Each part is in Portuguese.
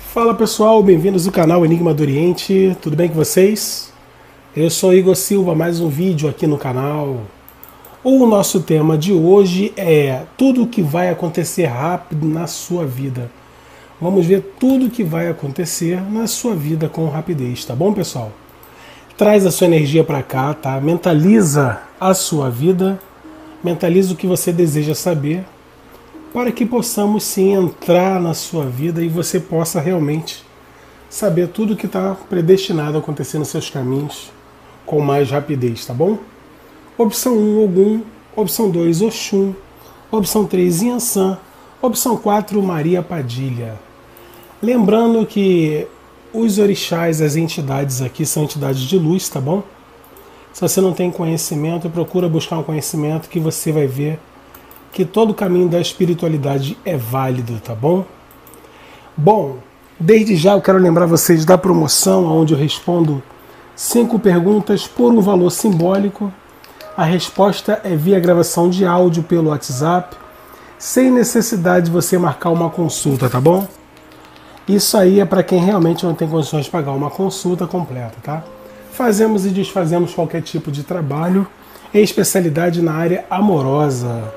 Fala pessoal, bem-vindos ao canal Enigma do Oriente, tudo bem com vocês? Eu sou Igor Silva, mais um vídeo aqui no canal. O nosso tema de hoje é tudo o que vai acontecer rápido na sua vida. Vamos ver tudo o que vai acontecer na sua vida com rapidez, tá bom pessoal? Traz a sua energia para cá, tá? Mentaliza a sua vida, mentaliza o que você deseja saber, para que possamos sim entrar na sua vida e você possa realmente saber tudo o que está predestinado a acontecer nos seus caminhos com mais rapidez, tá bom? Opção 1, Ogum. Opção 2, Oxum. Opção 3, Inhansã. Opção 4, Maria Padilha. Lembrando que os orixás, as entidades aqui são entidades de luz, tá bom? Se você não tem conhecimento, procura buscar um conhecimento que você vai ver que todo o caminho da espiritualidade é válido, tá bom? Bom, desde já eu quero lembrar vocês da promoção onde eu respondo 5 perguntas por um valor simbólico. A resposta é via gravação de áudio pelo WhatsApp, sem necessidade de você marcar uma consulta, tá bom? Isso aí é para quem realmente não tem condições de pagar uma consulta completa, tá? Fazemos e desfazemos qualquer tipo de trabalho, em especialidade na área amorosa.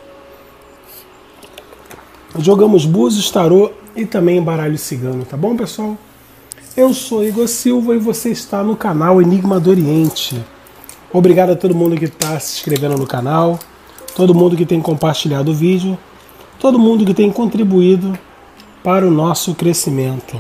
Jogamos búzios, tarô e também baralho cigano, tá bom pessoal? Eu sou Igor Silva e você está no canal Enigma do Oriente. Obrigado a todo mundo que está se inscrevendo no canal, todo mundo que tem compartilhado o vídeo, todo mundo que tem contribuído para o nosso crescimento.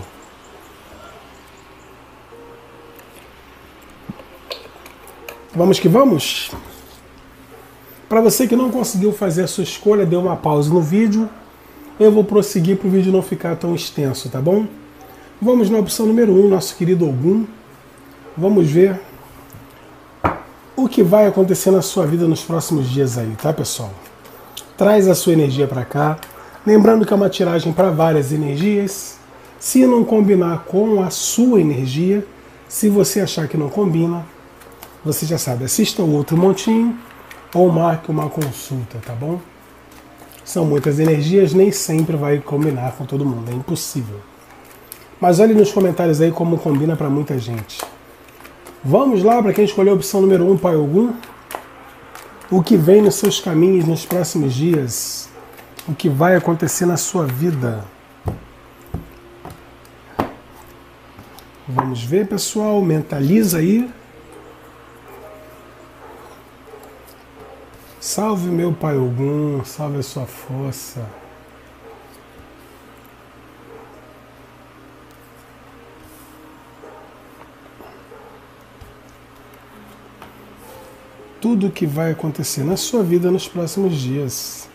Vamos que vamos? Para você que não conseguiu fazer a sua escolha, dê uma pausa no vídeo. Eu vou prosseguir para o vídeo não ficar tão extenso, tá bom? Vamos na opção número 1, nosso querido Ogum. Vamos ver o que vai acontecer na sua vida nos próximos dias aí, tá pessoal? Traz a sua energia para cá. Lembrando que é uma tiragem para várias energias. Se não combinar com a sua energia, se você achar que não combina, você já sabe, assista o outro montinho ou marque uma consulta, tá bom? São muitas energias, nem sempre vai combinar com todo mundo, é impossível. Mas olhe nos comentários aí como combina para muita gente. Vamos lá para quem escolheu a opção número 1, Pai Ogum. O que vem nos seus caminhos nos próximos dias? O que vai acontecer na sua vida? Vamos ver, pessoal, mentaliza aí. Salve meu Pai Ogum, salve a sua força. Tudo o que vai acontecer na sua vida nos próximos dias.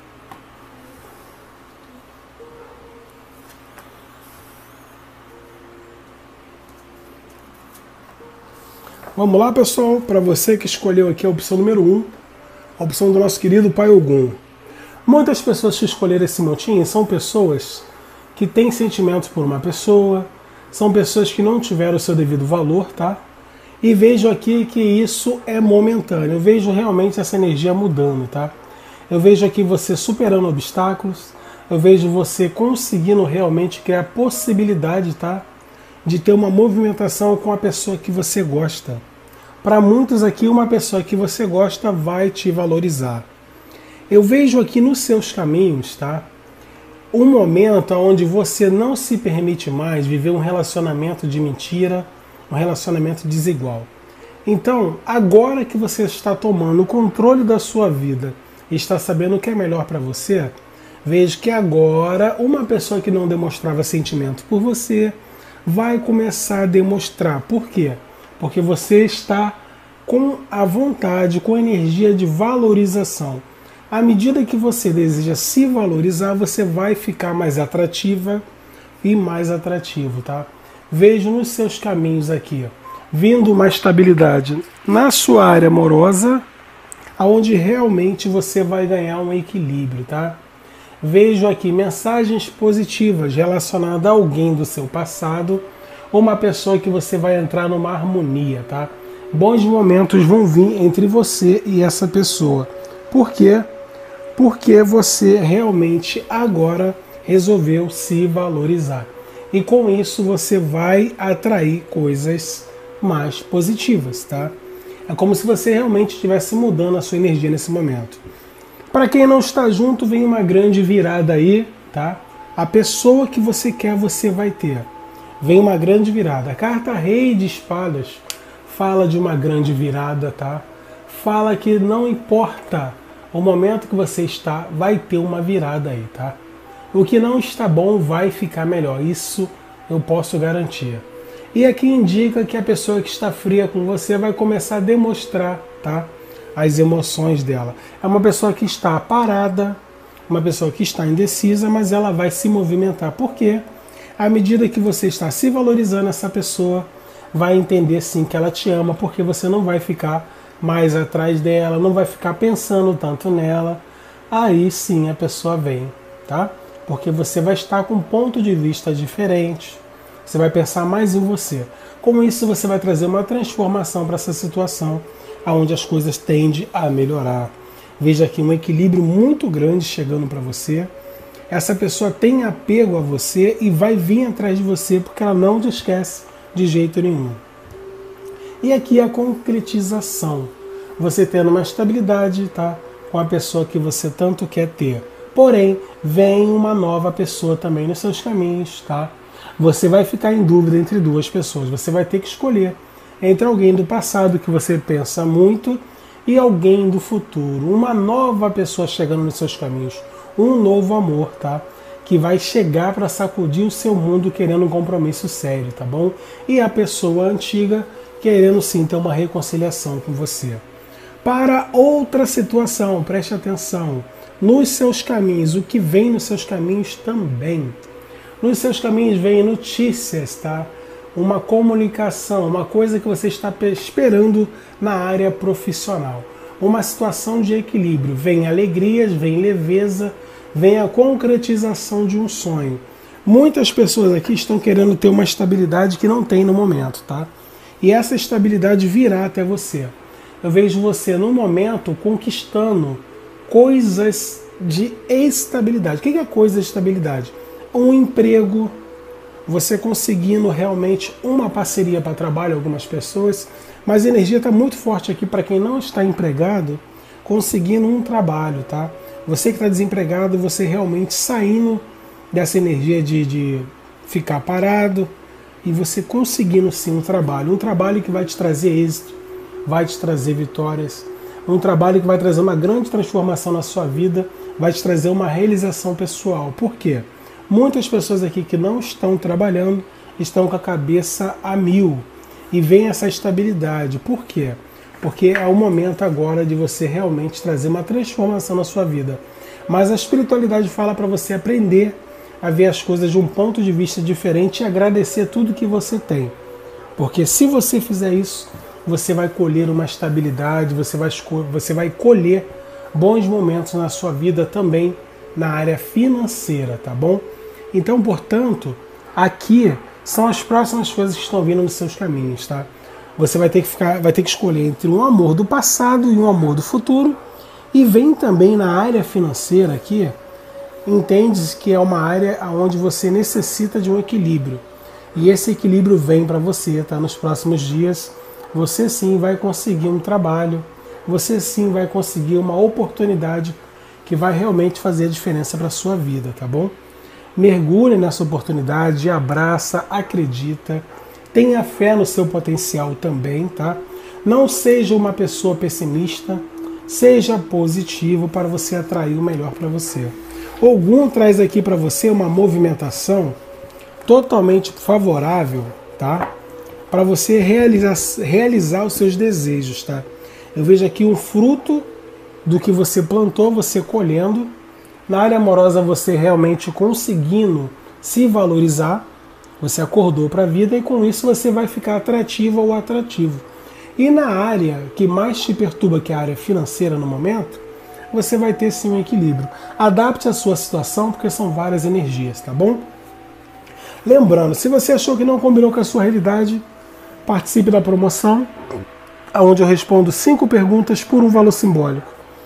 Vamos lá, pessoal, para você que escolheu aqui a opção número 1, a opção do nosso querido Pai Ogum. Muitas pessoas que escolheram esse montinho são pessoas que têm sentimentos por uma pessoa, são pessoas que não tiveram o seu devido valor, tá? E vejo aqui que isso é momentâneo, eu vejo realmente essa energia mudando, tá? Eu vejo aqui você superando obstáculos, eu vejo você conseguindo realmente criar possibilidade, tá? De ter uma movimentação com a pessoa que você gosta. Para muitos aqui, uma pessoa que você gosta vai te valorizar. Eu vejo aqui nos seus caminhos, tá? Um momento onde você não se permite mais viver um relacionamento de mentira, um relacionamento desigual. Então, agora que você está tomando o controle da sua vida e está sabendo o que é melhor para você, vejo que agora uma pessoa que não demonstrava sentimento por você vai começar a demonstrar. Por quê? Porque você está com a vontade, com a energia de valorização. À medida que você deseja se valorizar, você vai ficar mais atrativa e mais atrativo, tá? Vejo nos seus caminhos aqui, vindo uma estabilidade na sua área amorosa, onde realmente você vai ganhar um equilíbrio, tá? Vejo aqui mensagens positivas relacionadas a alguém do seu passado, ou uma pessoa que você vai entrar numa harmonia, tá? Bons momentos vão vir entre você e essa pessoa. Por quê? Porque você realmente agora resolveu se valorizar. E com isso você vai atrair coisas mais positivas, tá? É como se você realmente estivesse mudando a sua energia nesse momento. Para quem não está junto, vem uma grande virada aí, tá? A pessoa que você quer, você vai ter. Vem uma grande virada. A carta Rei de Espadas fala de uma grande virada, tá? Fala que não importa o momento que você está, vai ter uma virada aí, tá? O que não está bom vai ficar melhor. Isso eu posso garantir. E aqui indica que a pessoa que está fria com você vai começar a demonstrar, tá? As emoções dela. É uma pessoa que está parada, uma pessoa que está indecisa, mas ela vai se movimentar. Por quê? À medida que você está se valorizando, essa pessoa vai entender sim que ela te ama, porque você não vai ficar mais atrás dela, não vai ficar pensando tanto nela. Aí sim a pessoa vem, tá? Porque você vai estar com um ponto de vista diferente, você vai pensar mais em você. Com isso você vai trazer uma transformação para essa situação, onde as coisas tendem a melhorar. Veja aqui um equilíbrio muito grande chegando para você. Essa pessoa tem apego a você e vai vir atrás de você porque ela não te esquece de jeito nenhum. E aqui a concretização. Você tendo uma estabilidade, tá? Com a pessoa que você tanto quer ter. Porém, vem uma nova pessoa também nos seus caminhos, tá? Você vai ficar em dúvida entre duas pessoas. Você vai ter que escolher entre alguém do passado que você pensa muito e alguém do futuro. Uma nova pessoa chegando nos seus caminhos. Um novo amor, tá? Que vai chegar para sacudir o seu mundo querendo um compromisso sério, tá bom? E a pessoa antiga querendo sim ter uma reconciliação com você. Para outra situação, preste atenção. Nos seus caminhos, o que vem nos seus caminhos também. Nos seus caminhos vem notícias, tá? Uma comunicação, uma coisa que você está esperando na área profissional. Uma situação de equilíbrio. Vem alegrias, vem leveza, vem a concretização de um sonho. Muitas pessoas aqui estão querendo ter uma estabilidade que não tem no momento, tá? E essa estabilidade virá até você. Eu vejo você no momento conquistando coisas de estabilidade. O que é coisa de estabilidade? Um emprego, você conseguindo realmente uma parceria para trabalho, algumas pessoas, mas a energia está muito forte aqui para quem não está empregado, conseguindo um trabalho, tá? Você que está desempregado, você realmente saindo dessa energia de ficar parado e você conseguindo sim um trabalho que vai te trazer êxito, vai te trazer vitórias, um trabalho que vai trazer uma grande transformação na sua vida, vai te trazer uma realização pessoal. Por quê? Muitas pessoas aqui que não estão trabalhando estão com a cabeça a mil e vem essa estabilidade. Por quê? Porque é o momento agora de você realmente trazer uma transformação na sua vida. Mas a espiritualidade fala para você aprender a ver as coisas de um ponto de vista diferente e agradecer tudo que você tem. Porque se você fizer isso, você vai colher uma estabilidade, você vai colher bons momentos na sua vida também na área financeira, tá bom? Então, portanto, aqui são as próximas coisas que estão vindo nos seus caminhos, tá? Você vai ter que escolher entre um amor do passado e um amor do futuro. E vem também na área financeira aqui, entende que é uma área onde você necessita de um equilíbrio. E esse equilíbrio vem para você, tá? Nos próximos dias, você sim vai conseguir um trabalho, você sim vai conseguir uma oportunidade que vai realmente fazer a diferença para a sua vida, tá bom? Mergulhe nessa oportunidade, abraça, acredita, tenha fé no seu potencial também, tá? Não seja uma pessoa pessimista, seja positivo para você atrair o melhor para você. Ogum traz aqui para você uma movimentação totalmente favorável, tá? Para você realizar os seus desejos, tá? Eu vejo aqui um fruto do que você plantou, você colhendo. Na área amorosa, você realmente conseguindo se valorizar, você acordou para a vida e com isso você vai ficar atrativa ou atrativo. E na área que mais te perturba, que é a área financeira no momento, você vai ter sim um equilíbrio. Adapte a sua situação, porque são várias energias, tá bom? Lembrando, se você achou que não combinou com a sua realidade, participe da promoção, onde eu respondo 5 perguntas por um valor simbólico.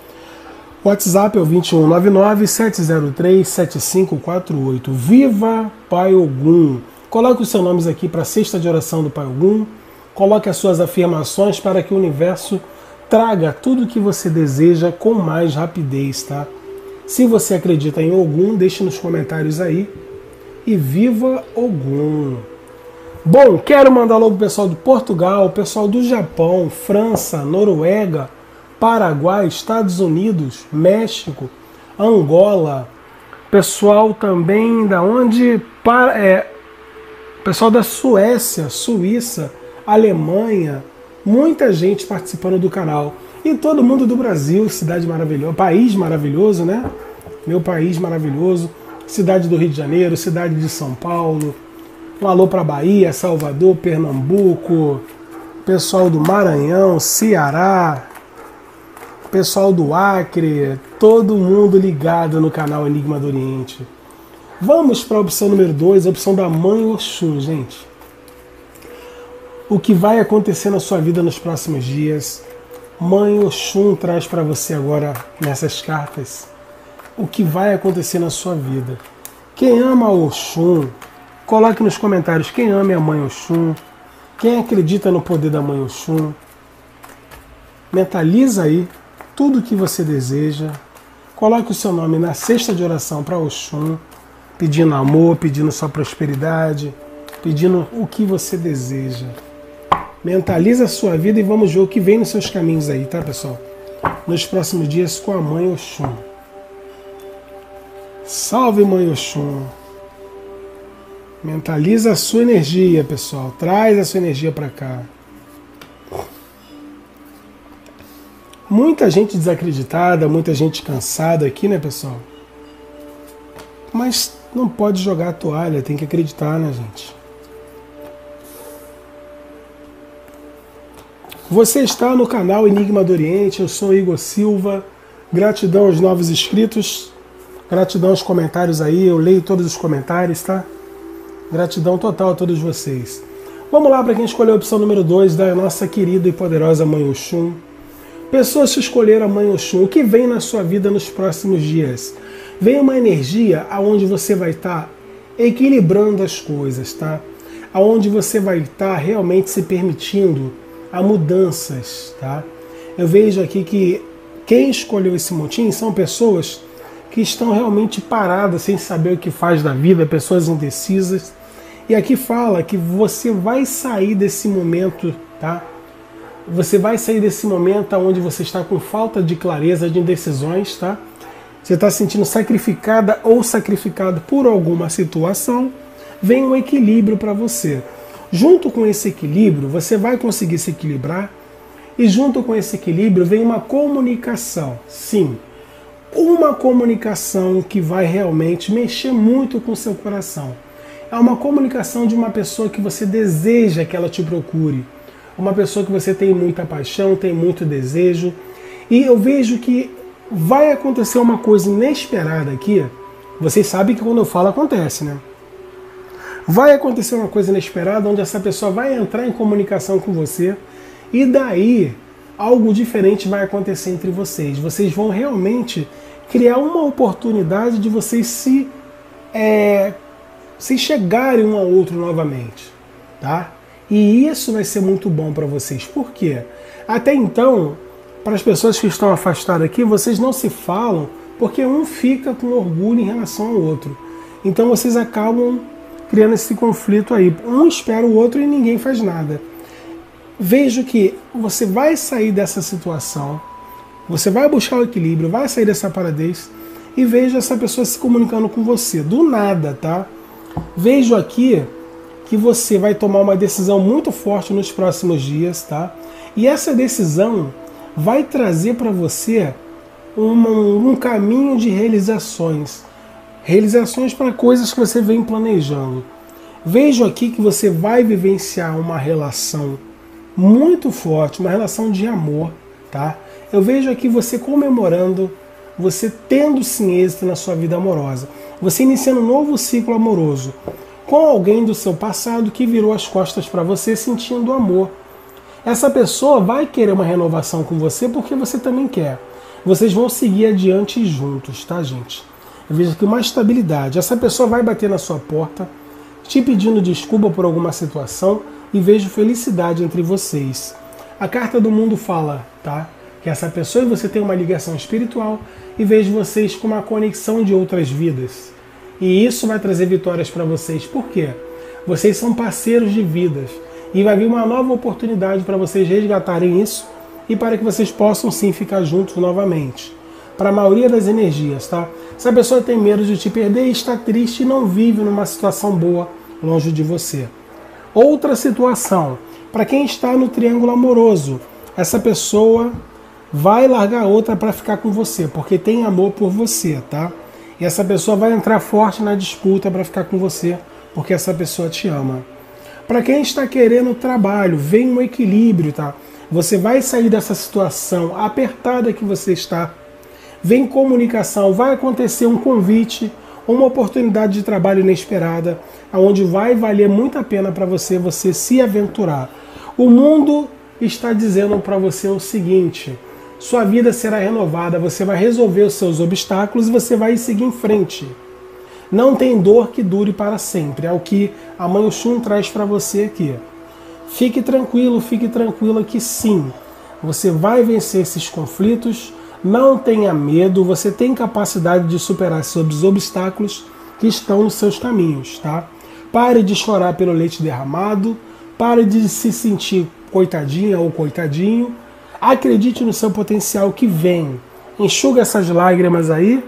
O WhatsApp é o 2199-703-7548. Viva Pai Ogum! Coloque os seus nomes aqui para a cesta de oração do Pai Ogum. Coloque as suas afirmações para que o universo traga tudo o que você deseja com mais rapidez, tá? Se você acredita em Ogum, deixe nos comentários aí. E viva Ogum! Bom, quero mandar logo o pessoal de Portugal, o pessoal do Japão, França, Noruega, Paraguai, Estados Unidos, México, Angola, pessoal também da onde? Pessoal da Suécia, Suíça, Alemanha, muita gente participando do canal. E todo mundo do Brasil, cidade maravilhosa, país maravilhoso, né? Meu país maravilhoso, cidade do Rio de Janeiro, cidade de São Paulo. Um alô para Bahia, Salvador, Pernambuco, pessoal do Maranhão, Ceará, pessoal do Acre, todo mundo ligado no canal Enigma do Oriente. Vamos para a opção número 2, a opção da Mãe Oxum, gente. O que vai acontecer na sua vida nos próximos dias? Mãe Oxum traz para você agora, nessas cartas, o que vai acontecer na sua vida. Quem ama Oxum, coloque nos comentários quem ama a Mãe Oxum, quem acredita no poder da Mãe Oxum. Mentaliza aí tudo o que você deseja. Coloque o seu nome na cesta de oração para Oxum, pedindo amor, pedindo sua prosperidade, pedindo o que você deseja. Mentaliza a sua vida e vamos ver o que vem nos seus caminhos aí, tá, pessoal? Nos próximos dias com a Mãe Oxum. Salve, Mãe Oxum! Mentaliza a sua energia, pessoal. Traz a sua energia para cá. Muita gente desacreditada, muita gente cansada aqui, né, pessoal? Mas não pode jogar a toalha, tem que acreditar, né, gente? Você está no canal Enigma do Oriente, eu sou Igor Silva. Gratidão aos novos inscritos. Gratidão aos comentários aí, eu leio todos os comentários, tá? Gratidão total a todos vocês. Vamos lá para quem escolheu a opção número 2 da nossa querida e poderosa Mãe Oxum. Pessoas que escolheram a Mãe Oxum, o que vem na sua vida nos próximos dias? Vem uma energia onde você vai estar equilibrando as coisas, tá? Onde você vai estar realmente se permitindo a mudanças, tá? Eu vejo aqui que quem escolheu esse montinho são pessoas que estão realmente paradas, sem saber o que faz da vida, pessoas indecisas. E aqui fala que você vai sair desse momento, tá? Você vai sair desse momento onde você está com falta de clareza, de indecisões, tá? Você está se sentindo sacrificada ou sacrificado por alguma situação, vem um equilíbrio para você. Junto com esse equilíbrio, você vai conseguir se equilibrar e junto com esse equilíbrio vem uma comunicação. Sim, uma comunicação que vai realmente mexer muito com o seu coração. É uma comunicação de uma pessoa que você deseja que ela te procure. Uma pessoa que você tem muita paixão, tem muito desejo. E eu vejo que vai acontecer uma coisa inesperada aqui. Vocês sabem que quando eu falo acontece, né? Vai acontecer uma coisa inesperada onde essa pessoa vai entrar em comunicação com você e daí algo diferente vai acontecer entre vocês. Vocês vão realmente criar uma oportunidade de vocês se chegarem um ao outro novamente, tá? E isso vai ser muito bom para vocês. Por quê? Até então, para as pessoas que estão afastadas aqui, vocês não se falam porque um fica com orgulho em relação ao outro. Então vocês acabam criando esse conflito aí. Um espera o outro e ninguém faz nada. Vejo que você vai sair dessa situação, você vai buscar o equilíbrio, vai sair dessa paradez e vejo essa pessoa se comunicando com você. Do nada, tá? Vejo aqui que você vai tomar uma decisão muito forte nos próximos dias, tá? E essa decisão vai trazer para você um caminho de realizações. Realizações para coisas que você vem planejando. Vejo aqui que você vai vivenciar uma relação muito forte, uma relação de amor, tá? Eu vejo aqui você comemorando, você tendo sim êxito na sua vida amorosa. Você iniciando um novo ciclo amoroso com alguém do seu passado que virou as costas para você sentindo amor. Essa pessoa vai querer uma renovação com você porque você também quer. Vocês vão seguir adiante juntos, tá, gente? Eu vejo aqui uma estabilidade. Essa pessoa vai bater na sua porta, te pedindo desculpa por alguma situação e vejo felicidade entre vocês. A carta do mundo fala, tá? Que essa pessoa e você tem uma ligação espiritual e vejo vocês com uma conexão de outras vidas. E isso vai trazer vitórias para vocês. Por quê? Vocês são parceiros de vidas e vai vir uma nova oportunidade para vocês resgatarem isso e para que vocês possam sim ficar juntos novamente. Para a maioria das energias, tá? Se a pessoa tem medo de te perder, está triste e não vive numa situação boa longe de você. Outra situação, para quem está no triângulo amoroso, essa pessoa vai largar outra para ficar com você, porque tem amor por você, tá? E essa pessoa vai entrar forte na disputa para ficar com você, porque essa pessoa te ama. Para quem está querendo trabalho, vem um equilíbrio, tá? Você vai sair dessa situação apertada que você está. Vem comunicação, vai acontecer um convite, uma oportunidade de trabalho inesperada, onde vai valer muito a pena para você se aventurar. O mundo está dizendo para você o seguinte: sua vida será renovada, você vai resolver os seus obstáculos e você vai seguir em frente. Não tem dor que dure para sempre, é o que a Mãe Oxum traz para você aqui. Fique tranquila que sim, você vai vencer esses conflitos, não tenha medo, você tem capacidade de superar esses obstáculos que estão nos seus caminhos, tá? Pare de chorar pelo leite derramado, pare de se sentir coitadinha ou coitadinho, acredite no seu potencial que vem, enxuga essas lágrimas aí,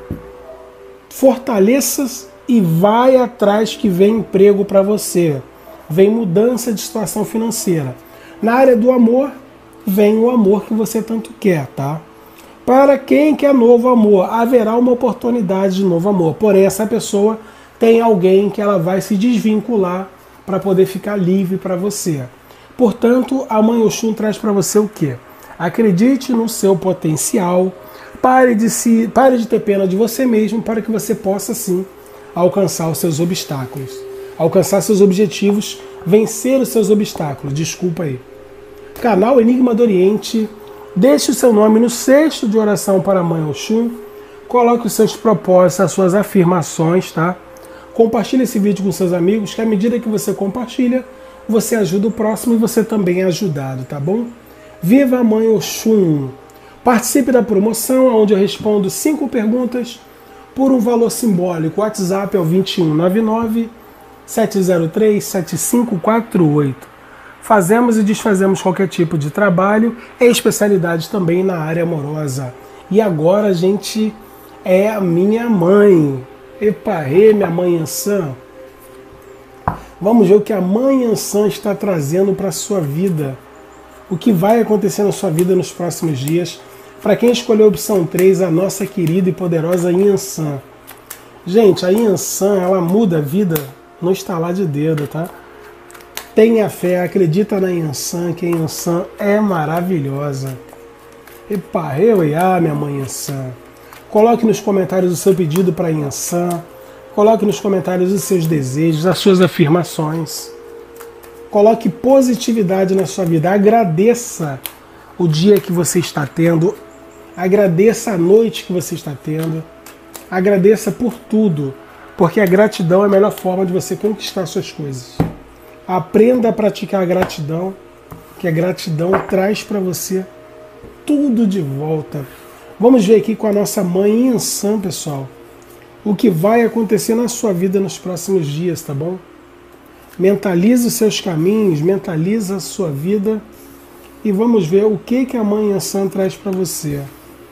fortaleça e vai atrás que vem emprego para você, vem mudança de situação financeira. Na área do amor, vem o amor que você tanto quer, tá? Para quem quer novo amor, haverá uma oportunidade de novo amor, porém essa pessoa tem alguém que ela vai se desvincular para poder ficar livre para você. Portanto, a Mãe Oxum traz para você o quê? Acredite no seu potencial, pare de ter pena de você mesmo para que você possa sim alcançar os seus obstáculos, alcançar seus objetivos, vencer os seus obstáculos. Desculpa aí. Canal Enigma do Oriente, deixe o seu nome no cesto de oração para a Mãe Oxum, coloque os seus propósitos, as suas afirmações, tá? Compartilhe esse vídeo com seus amigos, que à medida que você compartilha, você ajuda o próximo e você também é ajudado, tá bom? Viva a Mãe Oxum! Participe da promoção, onde eu respondo 5 perguntas por um valor simbólico. O WhatsApp é o 2199-703-7548. Fazemos e desfazemos qualquer tipo de trabalho, é especialidade também na área amorosa. E agora a gente é a minha mãe. Eparê, minha mãe Ansan. Vamos ver o que a mãe Ansan está trazendo para a sua vida. O que vai acontecer na sua vida nos próximos dias. Para quem escolheu a opção 3, a nossa querida e poderosa Yansan. Gente, a Yansan, ela muda a vida no estalar de dedo, tá? Tenha fé, acredita na Yansan, que a Yansan é maravilhosa. Eparê, minha mãe Yansan. Coloque nos comentários o seu pedido para a Yansan. Coloque nos comentários os seus desejos, as suas afirmações. Coloque positividade na sua vida. Agradeça o dia que você está tendo. Agradeça a noite que você está tendo. Agradeça por tudo. Porque a gratidão é a melhor forma de você conquistar suas coisas. Aprenda a praticar a gratidão. Que a gratidão traz para você tudo de volta. Vamos ver aqui com a nossa mãe Yansan, pessoal, o que vai acontecer na sua vida nos próximos dias, tá bom? Mentalize os seus caminhos, mentalize a sua vida e vamos ver o que a mãe Yansan traz para você.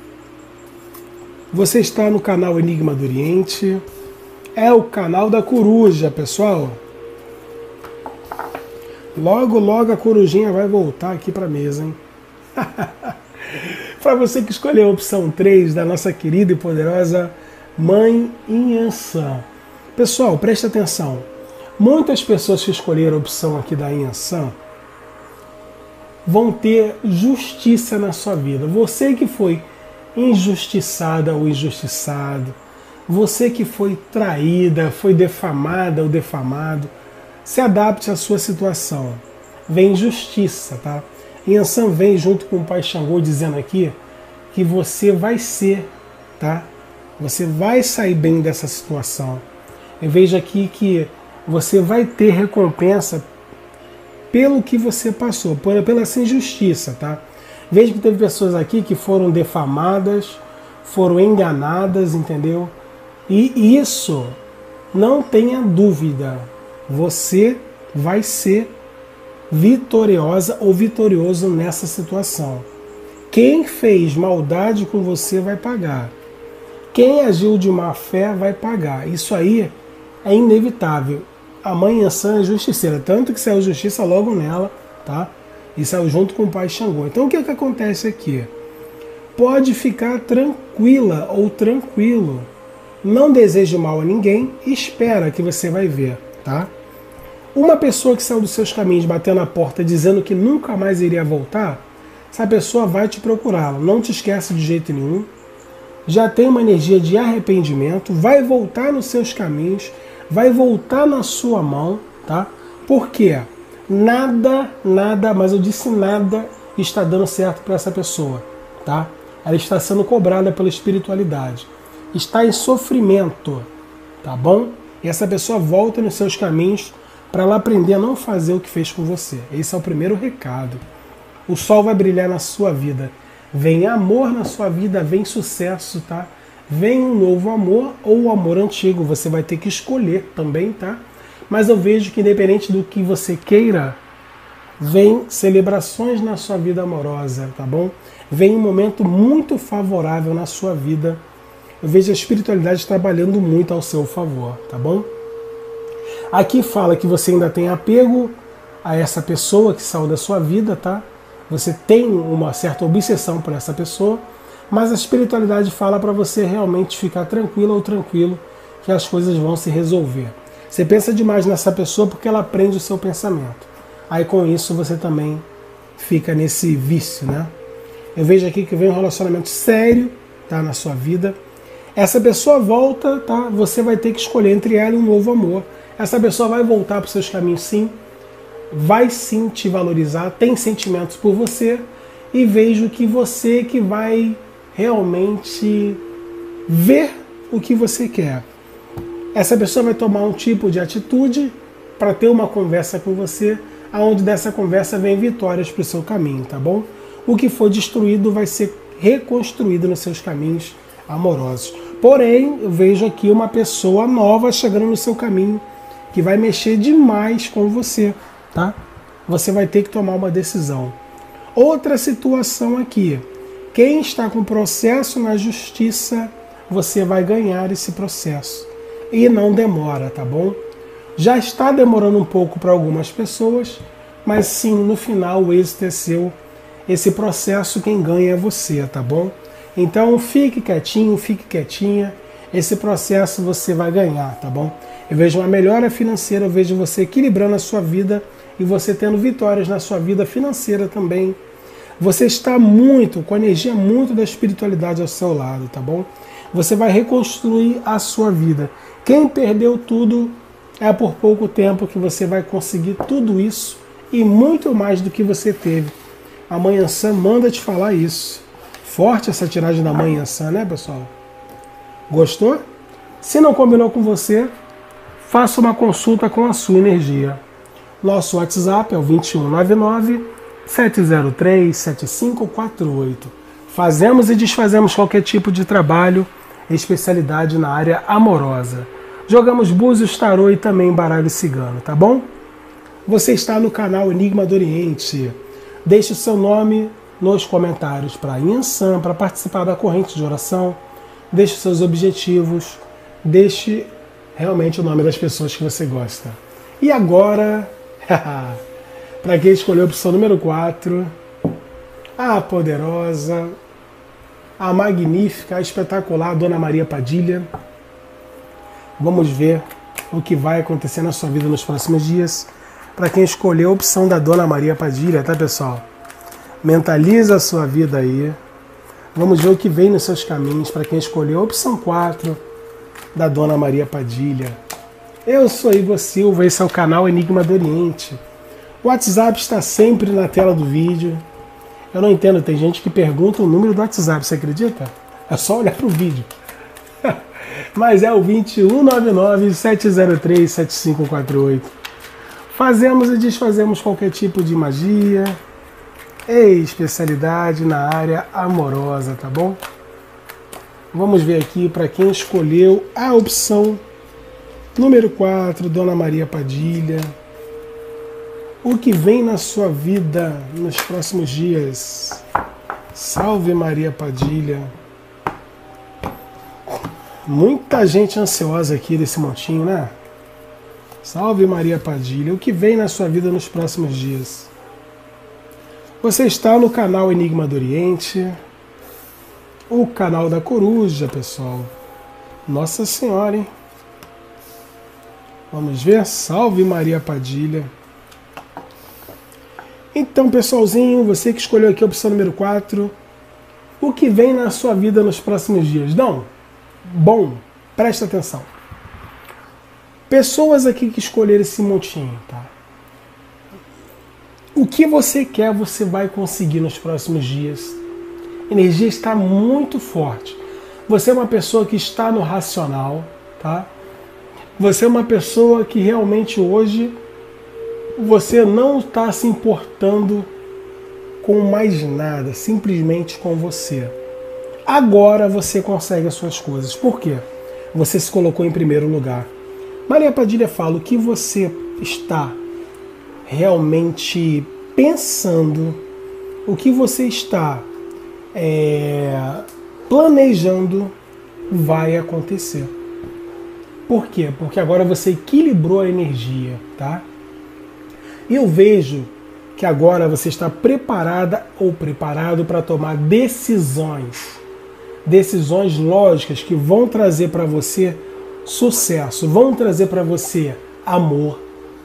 Você está no canal Enigma do Oriente, é o canal da coruja, pessoal. Logo, logo a corujinha vai voltar aqui para a mesa, hein? Para você que escolheu a opção 3 da nossa querida e poderosa Mãe Yansan. Pessoal, preste atenção. Muitas pessoas que escolheram a opção aqui da Yansan vão ter justiça na sua vida. Você que foi injustiçada ou injustiçado, você que foi traída, foi defamada ou defamado, se adapte à sua situação. Vem justiça, tá? Yansan vem junto com o Pai Xangô dizendo aqui que você vai ser, tá? Você vai sair bem dessa situação. Eu vejo aqui que você vai ter recompensa pelo que você passou, pela essa injustiça, tá? Veja que teve pessoas aqui que foram defamadas, foram enganadas, entendeu? E isso, não tenha dúvida, você vai ser vitoriosa ou vitorioso nessa situação. Quem fez maldade com você vai pagar. Quem agiu de má fé vai pagar. Isso aí é inevitável. A mãe Iansã é justiceira, tanto que saiu justiça logo nela, tá? E saiu junto com o pai Xangô. Então o que acontece aqui? Pode ficar tranquila ou tranquilo. Não deseje mal a ninguém, espera que você vai ver, tá? Uma pessoa que saiu dos seus caminhos, batendo na porta, dizendo que nunca mais iria voltar, essa pessoa vai te procurar. Não te esquece de jeito nenhum. Já tem uma energia de arrependimento, vai voltar nos seus caminhos, vai voltar na sua mão, tá? Por quê? Nada, mas eu disse nada, está dando certo para essa pessoa, tá? Ela está sendo cobrada pela espiritualidade. Está em sofrimento, tá bom? E essa pessoa volta nos seus caminhos para ela aprender a não fazer o que fez com você. Esse é o primeiro recado. O sol vai brilhar na sua vida. Vem amor na sua vida, vem sucesso, tá? Vem um novo amor ou o amor antigo. Você vai ter que escolher também, tá? Mas eu vejo que independente do que você queira, vem celebrações na sua vida amorosa, tá bom? Vem um momento muito favorável na sua vida. Eu vejo a espiritualidade trabalhando muito ao seu favor, tá bom? Aqui fala que você ainda tem apego a essa pessoa que saiu da sua vida, tá? Você tem uma certa obsessão por essa pessoa, mas a espiritualidade fala para você realmente ficar tranquilo ou tranquilo que as coisas vão se resolver. Você pensa demais nessa pessoa porque ela prende o seu pensamento. Aí com isso você também fica nesse vício, né? Eu vejo aqui que vem um relacionamento sério, tá, na sua vida. Essa pessoa volta, tá? Você vai ter que escolher entre ela e um novo amor. Essa pessoa vai voltar para os seus caminhos, sim. Vai sim te valorizar, tem sentimentos por você. E vejo que você que vai realmente ver o que você quer. Essa pessoa vai tomar um tipo de atitude para ter uma conversa com você, aonde dessa conversa vem vitórias para o seu caminho, tá bom? O que for destruído vai ser reconstruído nos seus caminhos amorosos. Porém, eu vejo aqui uma pessoa nova chegando no seu caminho, que vai mexer demais com você, tá? Você vai ter que tomar uma decisão. Outra situação aqui, quem está com processo na justiça, você vai ganhar esse processo. E não demora, tá bom? Já está demorando um pouco para algumas pessoas, mas sim, no final o êxito é seu. Esse processo quem ganha é você, tá bom? Então fique quietinho, fique quietinha. Esse processo você vai ganhar, tá bom? Eu vejo uma melhora financeira, eu vejo você equilibrando a sua vida e você tendo vitórias na sua vida financeira também. Você está muito, com a energia muito da espiritualidade ao seu lado, tá bom? Você vai reconstruir a sua vida. Quem perdeu tudo, é por pouco tempo que você vai conseguir tudo isso e muito mais do que você teve. A Mãe Iansã manda te falar isso. Forte essa tiragem da Mãe Iansã, né, pessoal? Gostou? Se não combinou com você, faça uma consulta com a sua energia. Nosso WhatsApp é o 2199-703-7548. Fazemos e desfazemos qualquer tipo de trabalho, especialidade na área amorosa. Jogamos búzios, tarô e também baralho cigano, tá bom? Você está no canal Enigma do Oriente. Deixe o seu nome nos comentários para Iansã, para participar da corrente de oração. Deixe os seus objetivos. Deixe realmente o nome das pessoas que você gosta. E agora, para quem escolheu a opção número 4, a poderosa, a magnífica, a espetacular Dona Maria Padilha. Vamos ver o que vai acontecer na sua vida nos próximos dias. Para quem escolheu a opção da Dona Maria Padilha, tá, pessoal? Mentaliza a sua vida aí. Vamos ver o que vem nos seus caminhos para quem escolheu a opção 4 da Dona Maria Padilha. Eu sou Igor Silva, esse é o canal Enigma do Oriente. O WhatsApp está sempre na tela do vídeo. Eu não entendo, tem gente que pergunta o número do WhatsApp, você acredita? É só olhar para o vídeo. Mas é o 2199-703-7548. Fazemos e desfazemos qualquer tipo de magia e especialidade na área amorosa, tá bom? Vamos ver aqui para quem escolheu a opção número 4, Dona Maria Padilha. O que vem na sua vida nos próximos dias? Salve Maria Padilha. Muita gente ansiosa aqui desse montinho, né? Salve Maria Padilha. O que vem na sua vida nos próximos dias? Você está no canal Enigma do Oriente, o canal da Coruja, pessoal. Nossa Senhora, hein? Vamos ver. Salve Maria Padilha. Então, pessoalzinho, você que escolheu aqui a opção número 4, o que vem na sua vida nos próximos dias? Não? Bom, presta atenção. Pessoas aqui que escolheram esse montinho, tá? O que você quer, você vai conseguir nos próximos dias. A energia está muito forte. Você é uma pessoa que está no racional, tá? Você é uma pessoa que realmente hoje você não está se importando com mais nada, simplesmente com você. Agora você consegue as suas coisas. Por quê? Você se colocou em primeiro lugar. Maria Padilha fala o que você está realmente pensando, o que você está planejando vai acontecer. Por quê? Porque agora você equilibrou a energia, tá? Eu vejo que agora você está preparada ou preparado para tomar decisões lógicas que vão trazer para você sucesso, vão trazer para você amor,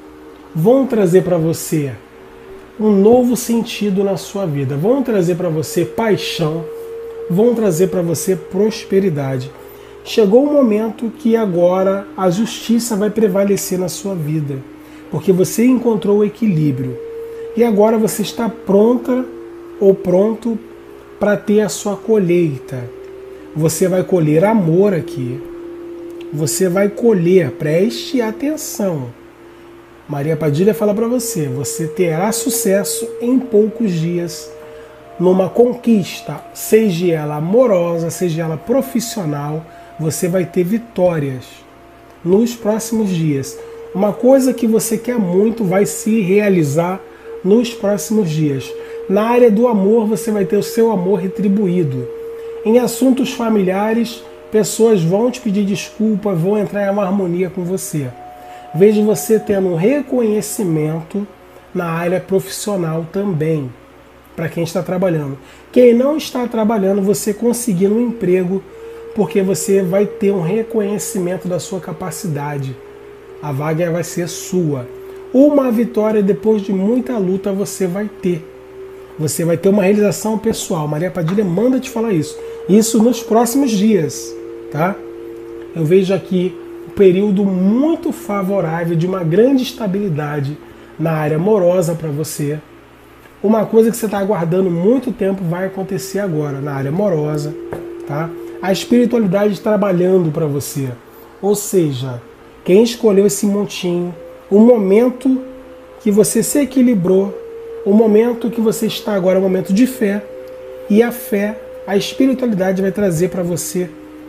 vão trazer para você um novo sentido na sua vida, vão trazer para você paixão, vão trazer para você prosperidade. Chegou o momento que agora a justiça vai prevalecer na sua vida, porque você encontrou o equilíbrio. E agora você está pronta ou pronto para ter a sua colheita. Você vai colher amor aqui. Você vai colher, preste atenção. Maria Padilha fala para você, você terá sucesso em poucos dias numa conquista, seja ela amorosa, seja ela profissional, você vai ter vitórias nos próximos dias. Uma coisa que você quer muito vai se realizar nos próximos dias. Na área do amor, você vai ter o seu amor retribuído. Em assuntos familiares, pessoas vão te pedir desculpa, vão entrar em uma harmonia com você. Vejo você tendo um reconhecimento na área profissional também, para quem está trabalhando. Quem não está trabalhando, você conseguindo um emprego, porque você vai ter um reconhecimento da sua capacidade. A vaga vai ser sua. Uma vitória depois de muita luta você vai ter. Você vai ter uma realização pessoal. Maria Padilha manda te falar isso. Isso nos próximos dias, tá? Eu vejo aqui um período muito favorável de uma grande estabilidade na área amorosa para você. Uma coisa que você está aguardando muito tempo vai acontecer agora na área amorosa, tá? A espiritualidade trabalhando para você. Ou seja, quem escolheu esse montinho, o momento que você se equilibrou, o momento que você está agora é um momento de fé, e a fé, a espiritualidade vai trazer para você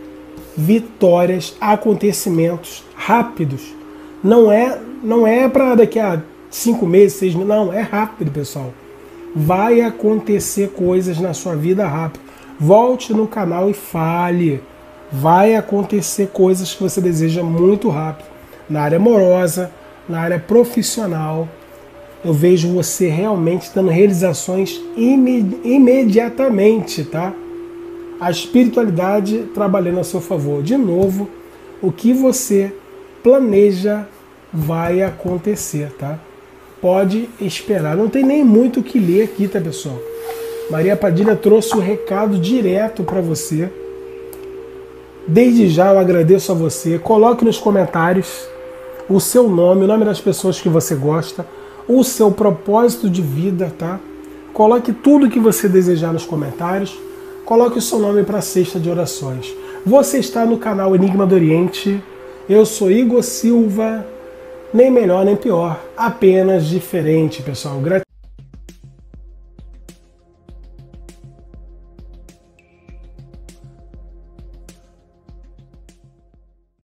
vitórias, acontecimentos rápidos. Não é para daqui a 5 meses, 6 meses, não, é rápido, pessoal. Vai acontecer coisas na sua vida rápido. Volte no canal e fale. Vai acontecer coisas que você deseja muito rápido. Na área amorosa, na área profissional. Eu vejo você realmente dando realizações imediatamente, tá? A espiritualidade trabalhando a seu favor. De novo, o que você planeja vai acontecer, tá? Pode esperar. Não tem nem muito o que ler aqui, tá, pessoal? Maria Padilha trouxe o recado direto para você. Desde já eu agradeço a você. Coloque nos comentários o seu nome, o nome das pessoas que você gosta, o seu propósito de vida, tá? Coloque tudo que você desejar nos comentários. Coloque o seu nome para a cesta de orações. Você está no canal Enigma do Oriente. Eu sou Igor Silva, nem melhor nem pior, apenas diferente, pessoal. Gratidão.